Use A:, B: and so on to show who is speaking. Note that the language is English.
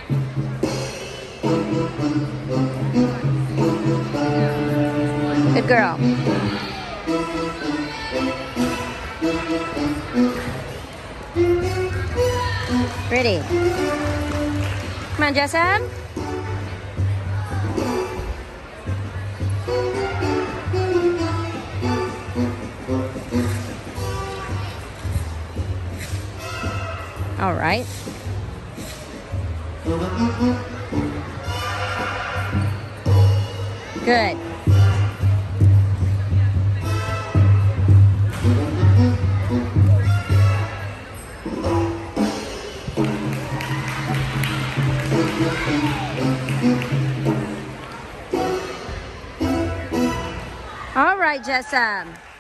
A: Good girl. Ready. Come on, Jessup. All right. Good. All right, Jessup.